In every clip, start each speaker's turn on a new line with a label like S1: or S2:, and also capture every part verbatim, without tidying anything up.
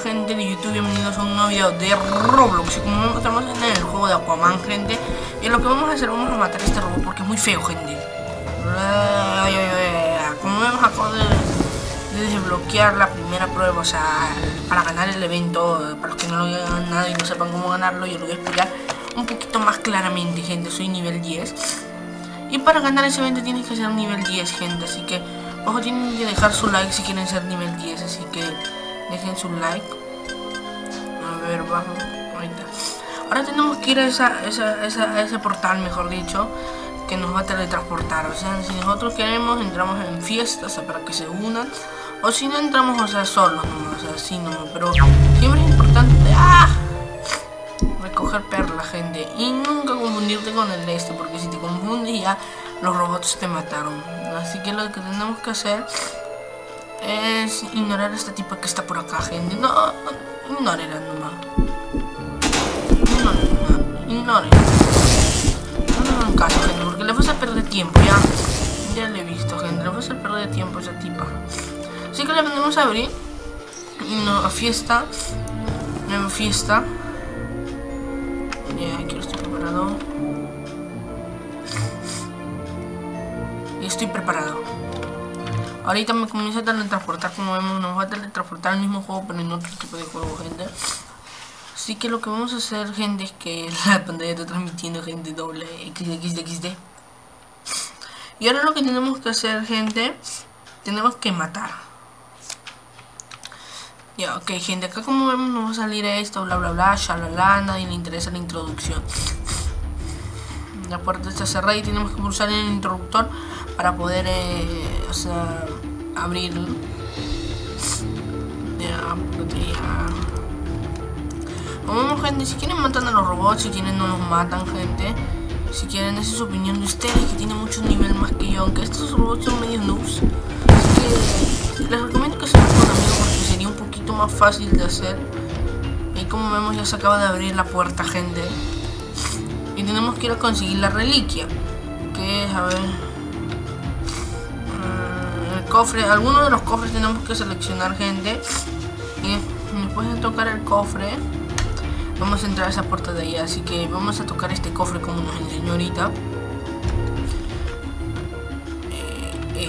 S1: gente de YouTube, bienvenidos a un nuevo video de Roblox. Y como estamos en el juego de Aquaman, gente, y lo que vamos a hacer, vamos a matar a este robot porque es muy feo, gente. Como vemos, acabo de, de desbloquear la primera prueba, o sea, para ganar el evento. Para los que no lo hayan ganado y no sepan cómo ganarlo, yo lo voy a explicar un poquito más claramente, gente. Soy nivel diez, y para ganar ese evento tienes que ser nivel diez, gente. Así que ojo, tienen que dejar su like si quieren ser nivel diez, así que dejen su like. A ver, vamos, ahorita. Ahora tenemos que ir a, esa, esa, esa, a ese portal, mejor dicho, que nos va a teletransportar. O sea, si nosotros queremos, entramos en fiestas, o sea, para que se unan. O si no, entramos, o sea, solos, nomás, o sea, así nomás. Pero siempre es importante ¡ah! recoger perlas, gente. Y nunca confundirte con el este, porque si te confundes ya los robots te mataron. Así que lo que tenemos que hacer es ignorar a esta tipa que está por acá, gente. No, no ignórenla nomás. Ignórenla, ignórenla. No le hagan caso, gente, porque le vas a perder tiempo, ya. Ya le he visto, gente. Le vas a perder tiempo a esa tipa. Así que le vendemos a abrir. Una fiesta. Nueva fiesta. Ya, aquí lo estoy preparado. Y estoy preparado. Ahorita me comienza a teletransportar, como vemos, nos va a teletransportar al mismo juego, pero en otro tipo de juego, gente. Así que lo que vamos a hacer, gente, es que la pantalla está transmitiendo, gente, doble X D X D X D. Y ahora lo que tenemos que hacer, gente, tenemos que matar. Ya, ok, gente, acá como vemos nos va a salir esto, bla bla bla, shalala, nadie le interesa la introducción. La puerta está cerrada y tenemos que pulsar el interruptor para poder, eh, o sea, abrirlo. Ya, ya. Como vemos, gente, si quieren matan a los robots, si quieren no los matan, gente. Si quieren, esa es su opinión de ustedes, que tienen muchos niveles más que yo, aunque estos robots son medio noobs. Así que les recomiendo que se vayan con amigos porque sería un poquito más fácil de hacer. Y como vemos, ya se acaba de abrir la puerta, gente. Y tenemos que ir a conseguir la reliquia, que es, a ver, uh, el cofre. Algunos de los cofres tenemos que seleccionar, gente. Y después de tocar el cofre vamos a entrar a esa puerta de allá. Así que vamos a tocar este cofre como nos enseñó ahorita. eh, eh.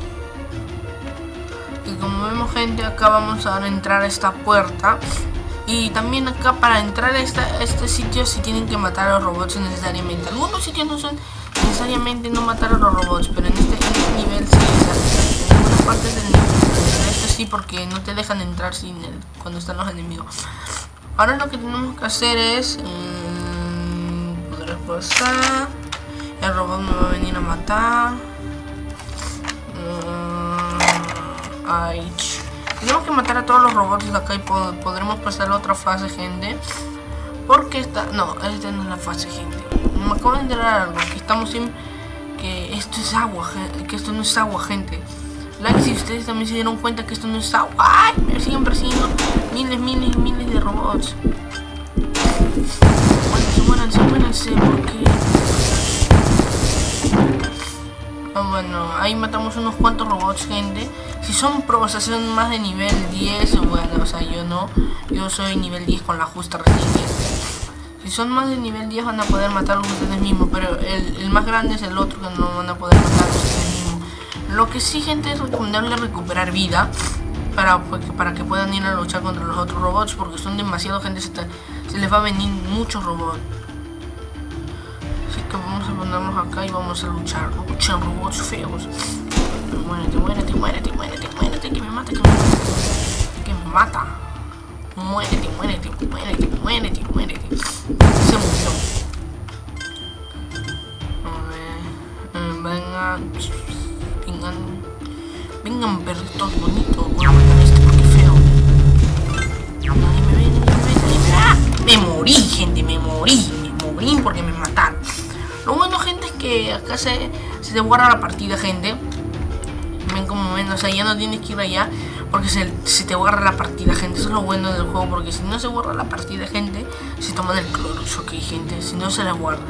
S1: Y como vemos, gente, acá vamos a entrar a esta puerta. Y también acá para entrar a, esta, a este sitio si tienen que matar a los robots necesariamente. Algunos sitios no son necesariamente no matar a los robots, pero en este, en este nivel sí, en algunas partes del nivel. En este sí, porque no te dejan entrar sin el, cuando están los enemigos. Ahora lo que tenemos que hacer es mmm, poder pasar. El robot me va a venir a matar. Uh, ay, tenemos que matar a todos los robots de acá y pod podremos pasar a la otra fase, gente. Porque esta... no, esta no es la fase, gente. Me acabo de enterar algo, que estamos en... que esto es agua, que esto no es agua, gente. Like si ustedes también se dieron cuenta que esto no es agua. ¡Ay! Me siguen persiguiendo miles, miles, miles de robots. Muéranse, muéranse, muéranse, porque... oh, bueno, ahí matamos unos cuantos robots, gente. Si son pruebas, son más de nivel diez, bueno, o sea, yo no. Yo soy nivel diez con la justa recién. Si son más de nivel diez van a poder matarlos ustedes mismos, pero el, el más grande es el otro que no van a poder matar ustedes mismos. Lo que sí, gente, es recomendable recuperar vida para, para que puedan ir a luchar contra los otros robots, porque son demasiado, gente, se, te, se les va a venir muchos robots. Así que vamos a ponernos acá y vamos a luchar. Luchan robots feos. Muérete, muérete, muérete, muérete, muérete, que me mata, que me mata. Que me mata. Muérete, muérete, muérete, muérete, muérete. Se murió. A ver. Eh, vengan. Vengan. Vengan, perritos bonitos. Voy a matar a este porque es feo. Nadie me ve, nadie me ve, nadie me ve. ¡Ah! Me morí, gente, me morí. Me morí porque me mataron. Lo bueno, gente, es que acá se, se te guarda la partida, gente. Ven como ven, o sea, ya no tienes que ir allá porque se, se te guarda la partida, gente. Eso es lo bueno del juego, porque si no se guarda la partida, gente, se toman el clorus, ok, gente. Si no se la guarda.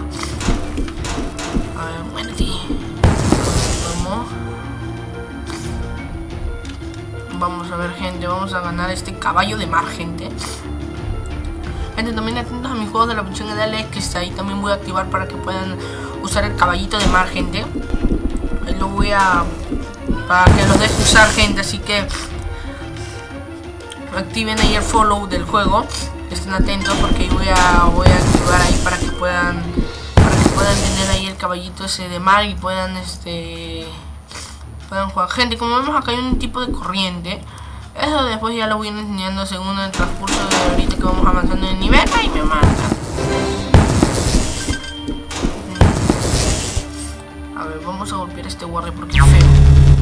S1: A ver, muérete. Vamos. Vamos a ver, gente, vamos a ganar este caballo de mar, gente. Gente, también atentos a mis juegos de la función de Alex, que está ahí, también voy a activar para que puedan usar el caballito de mar, gente. Ahí lo voy a... para que lo deje usar, gente, así que activen ahí el follow del juego. Estén atentos porque voy a voy a activar ahí para que puedan para que puedan tener ahí el caballito ese de mar y puedan este puedan jugar. Gente, como vemos acá hay un tipo de corriente. Eso después ya lo voy enseñando según el transcurso de ahorita que vamos avanzando en el nivel. ¡Ay, me mata! A ver, vamos a golpear a este guardia porque es feo.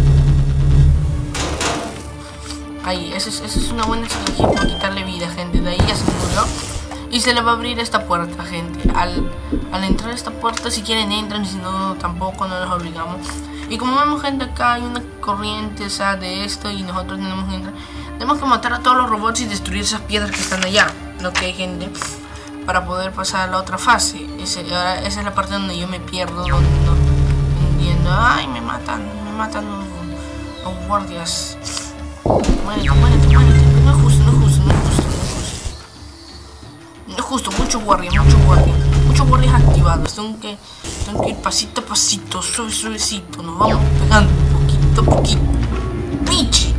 S1: Ahí, esa es, esa es una buena estrategia para quitarle vida, gente. De ahí ya se murió. Y se le va a abrir esta puerta, gente. Al, al entrar a esta puerta, si quieren entran, si no, tampoco, no los obligamos. Y como vemos, gente, acá hay una corriente, o sea, de esto, y nosotros tenemos que entrar. Tenemos que matar a todos los robots y destruir esas piedras que están allá. Ok, gente, para poder pasar a la otra fase. Ese, ahora, esa es la parte donde yo me pierdo, donde no entiendo. Ay, me matan, me matan los, los guardias. Muérete, muérete, muérete. No es justo, no es justo, no es justo, no es justo. No es justo, mucho guardia, mucho guardia. Muchos guardias activados. Tengo que, tengo que ir pasito a pasito, suave, suavecito. Nos vamos pegando poquito a poquito. ¡Pichi!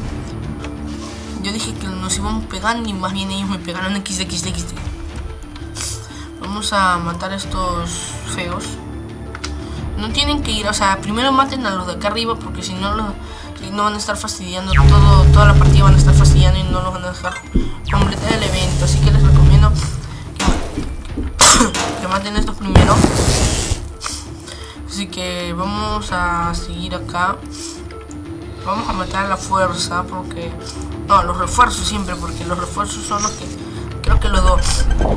S1: Yo dije que nos íbamos pegando y más bien ellos me pegaron X D, X D, X D. Vamos a matar a estos feos. No tienen que ir, o sea, primero maten a los de acá arriba porque si no los... no van a estar fastidiando todo, toda la partida van a estar fastidiando y no los van a dejar completar el evento, así que les recomiendo que, que maten estos primero. Así que vamos a seguir acá, vamos a matar a la fuerza porque no, los refuerzos siempre, porque los refuerzos son los que creo que los dos.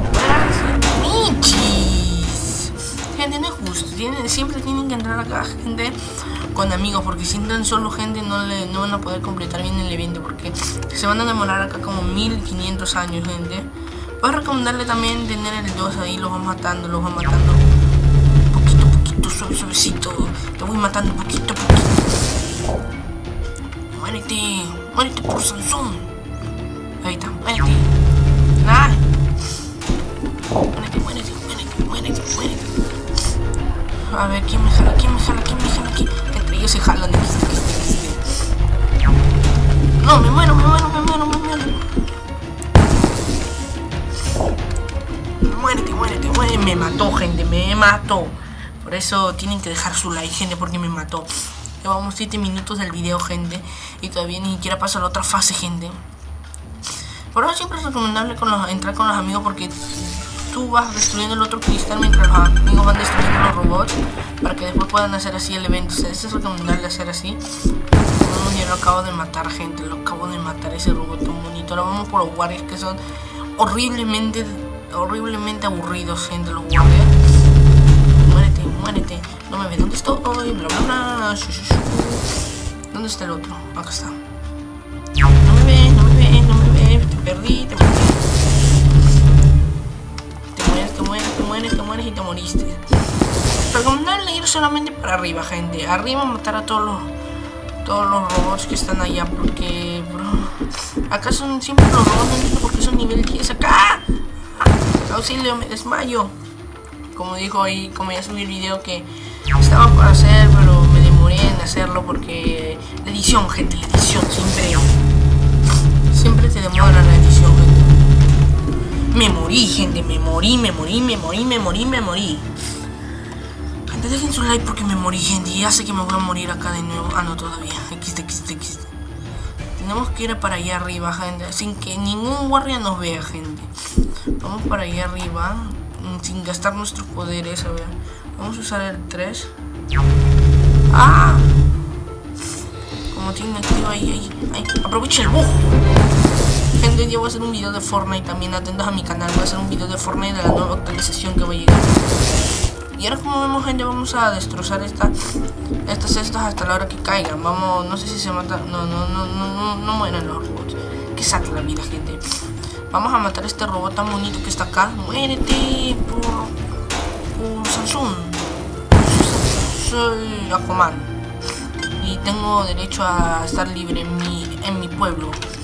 S1: ¡Michis! Gente, no es justo, tienen, siempre tienen que entrar acá, gente, con amigos, porque si entran solo, gente, no, le, no van a poder completar bien el evento, porque se van a demorar acá como mil quinientos años, gente. Puedo recomendarle también tener el dos ahí, los van matando, los van matando poquito a poquito, suave, suavecito. Te voy matando poquito a poquito. Muérete, muérete por Sansón. Ahí está, muérete. Ay. Muérete, muérete, muérete, muérete, muérete. A ver, ¿quién me jala? ¿Quién me jala? ¿Quién me jala aquí? Entre ellos se jalan. No, me muero, me muero, me muero, me muero. Muérete, muérete, muérete. Me mató, gente, me mató. Por eso tienen que dejar su like, gente, porque me mató. Llevamos siete minutos del video, gente, y todavía ni siquiera paso a la otra fase, gente. Por eso siempre es recomendable con los, entrar con los amigos porque tú vas destruyendo el otro cristal mientras los amigos van destruyendo los robots para que después puedan hacer así el evento. O sea, eso es recomendable hacer así. Bueno, yo lo acabo de matar, gente, lo acabo de matar, ese robot tan bonito. Ahora vamos por los guardias que son horriblemente, horriblemente aburridos, gente, los guardias. Muérete, muérete. No me ve, ¿dónde estoy? Bla, bla, bla. ¿Dónde está el otro? Acá está. No me ve, no me ve, no me ve. Te perdí, te perdí. Te mueres, te mueres, te mueres y te moriste. Recomendable ir solamente para arriba, gente. Arriba matar a todos los todos los robots que están allá, porque bro, acá son siempre los robots, no entiendo por qué son nivel diez acá. Auxilio, me desmayo. Como dijo ahí, como ya subí el video que estaba por hacer, pero me demoré en hacerlo porque la edición, gente, la edición siempre siempre te demora la edición, gente. Me morí, gente, me morí, me morí, me morí, me morí, me morí. Gente, dejen su like porque me morí, gente. Y ya sé que me voy a morir acá de nuevo. Ah, no, todavía. X D, X D, X D. Tenemos que ir para allá arriba, gente, sin que ningún guardia nos vea, gente. Vamos para allá arriba, sin gastar nuestros poderes. A ver, vamos a usar el tres. ¡Ah! Como tiene activo ahí, ahí, ahí. Aprovecha el bug. Gente, yo voy a hacer un video de Fortnite también, atentos a mi canal. Voy a hacer un video de Fortnite de la nueva actualización que va a llegar. Y ahora, como vemos, gente, vamos a destrozar esta, estas cestas hasta la hora que caigan. Vamos, no sé si se mata. No, no, no, no, no, no mueren los robots. Que saca la vida, gente. Vamos a matar a este robot tan bonito que está acá. Muérete por, por Sansón. Soy Aquaman. y tengo derecho a estar libre en mi, en mi pueblo.